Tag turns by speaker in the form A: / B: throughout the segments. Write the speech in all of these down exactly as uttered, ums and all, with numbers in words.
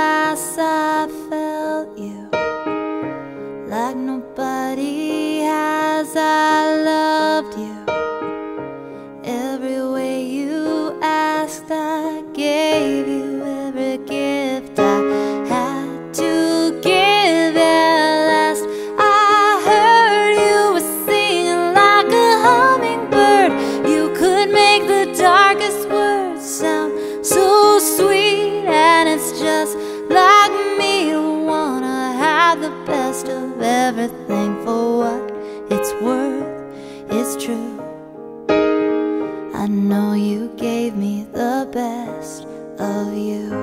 A: last I felt you like nobody has. I loved you every way you asked. I gave you every gift I had to give. At last I heard you were singing like a hummingbird. You could make the darkest words sound so sweet, and it's just like me to wanna have the best of everything. For what it's worth, it's true. I know you gave me the best of you.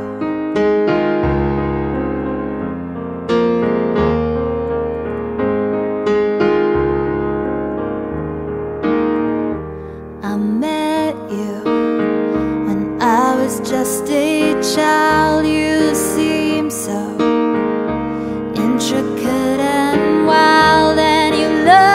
A: I met you when I was just a child. You seemed so intricate and wild, and you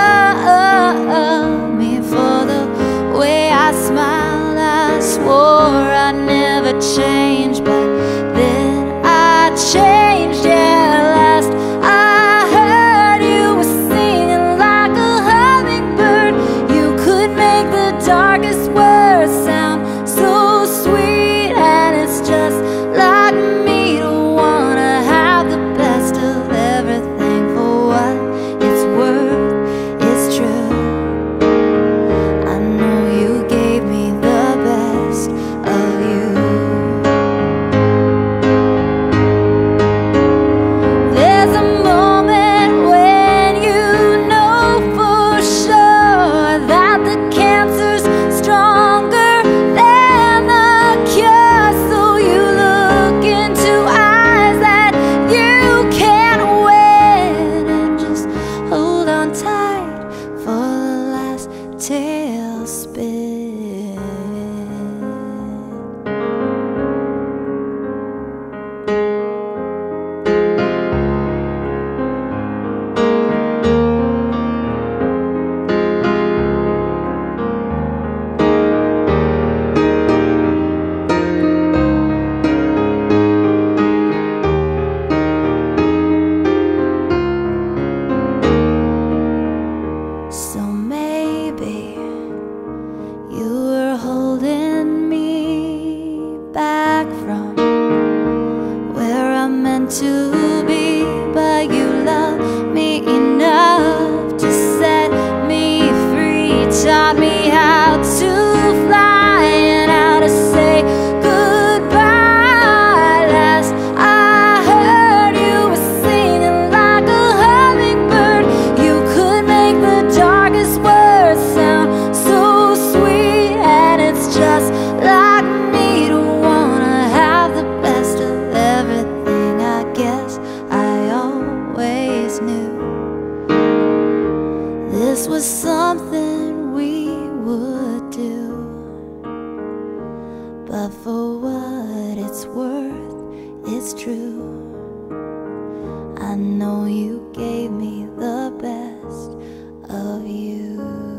A: loved me for the way I smiled. I swore I'd never change, but then I changed. At last I heard you were singing like a hummingbird. You could make the darkest words sound so sweet, and it's just like me to wanna have the best of everything. For what it's worth, it's true. I know you gave me the best of you. There's a moment when you know for sure that the cancer's stronger than the cure. So you look into eyes that you can't win, and just hold on tight for the last tailspin. So maybe you were holding me back from where I'm meant to be, but you love me enough to set me free. Taught me how to fly and how to say goodbye. Last I heard you were singing like a hummingbird. You could make the darkest words sound so sweet, and it's just like me to wanna have the best of everything. I guess I always knew this was something we would do. But for what it's worth, it's true. I know you gave me the best of you.